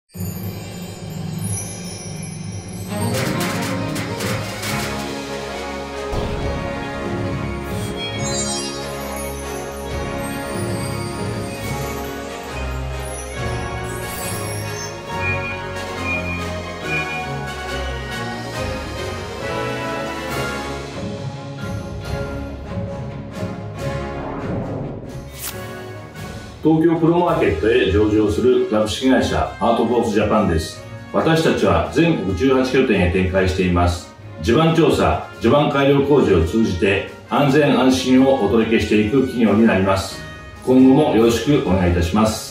東京プロマーケットへ上場する株式会社アートフォースジャパンです。私たちは全国18拠点へ展開しています。地盤調査、地盤改良工事を通じて安全安心をお届けしていく企業になります。今後もよろしくお願いいたします。